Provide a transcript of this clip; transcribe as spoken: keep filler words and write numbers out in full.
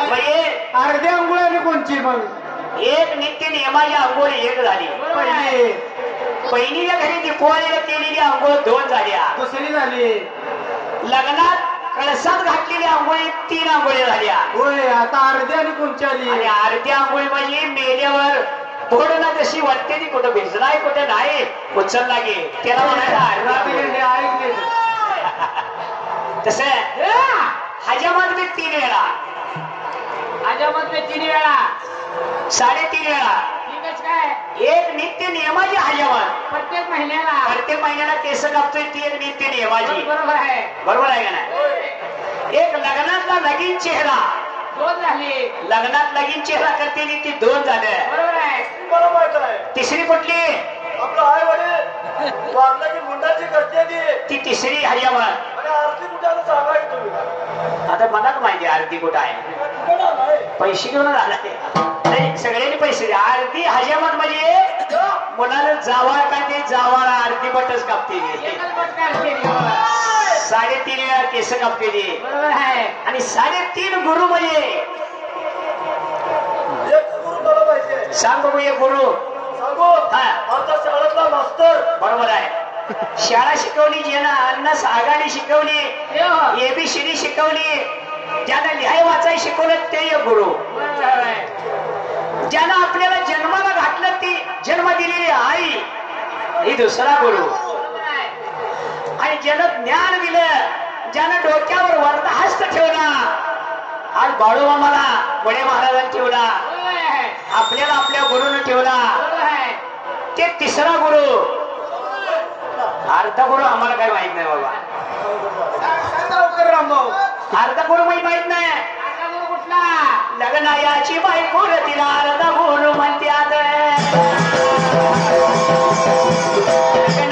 म्हणजे अर्ध्या अंघोळ आणि कोणची मग एक नित्य नियमाची आंघोळ एक झाली. पहिली पहिलीच्या घरी दीपावलीला केलेली आंघोळ दोन झाल्या. दुसरी झाली लग्नात कळसात घातलेली आंघोळी तीन आंघोळी झाल्या. होय आता अर्ध्या आणि कोणची आली आणि अर्धी आंघोळी म्हणजे मेल्यावर थोडं जशी वाटते ती कुठं भिजलाय कुठं नाही उचलला गे त्याला म्हणायला ऐकले तस हजामत मी तीन वेळा हजामत में तीन वेळा साडेतीन वेळा ठीकच काय एक नित्य नियमाची हजामत प्रत्येक महिन्याला प्रत्येक महिन्याला केस कापतोय ती एक नित्य नियमाची. बरोबर आहे बरोबर आहे का नाही. एक लग्नातला लगीन चेहरा दोन झाली लग्नात लगीन चेहरा करते ती दोन झाले. बरोबर आहे मला माहित आहे तिसरी कुठली आपलं आई वडील वारला की मुंडाची करते ती ती तिसरी हजामत. आणि आरती कुठे सांगायचं तुम्ही आता मला तर माहिती आहे आरती कुठं आहे पैसे घेऊन आला नाही सगळ्यांनी पैसे द्या. आरती हजामत म्हणजे मुलाला जावाळ काय ते जावाळा आरती बटच कापते एकच बट काढते. साडेतीन वेळा केस कापते बरोबर आहे आणि साडेतीन गुरु म्हणजे एक गुरु मला पाहिजे सांग बघू एक गुरु सांगू हा आमच्या शाळेतला मास्तर बरोबर आहे. शाळा शिकवली ज्यानं अन्नस आघाडी शिकवली एबीसीडी शिकवली ज्यानं लिहाय वाचाय शिकवलं ते एक गुरु. बरोबर आहे ज्यानं आपल्याला जन्माला घातलं ती जन्म दिलेली आई ही दुसरा गुरु. आणि ज्यानं ज्ञान दिलं ज्यानं डोक्यावर वरदा हस्त ठेवला आज बाळूमामाला बडे महाराजांनी ठेवला आपल्याला आपल्या गुरुनं ठेवला ते तिसरा गुरु. अर्धा गुरु आम्हाला काही माहित नाही बाबा. अर्धा गुरु माहित माहित नाही कुठला लग्नायाची बायको तिला अर्धा गुरु म्हणतात.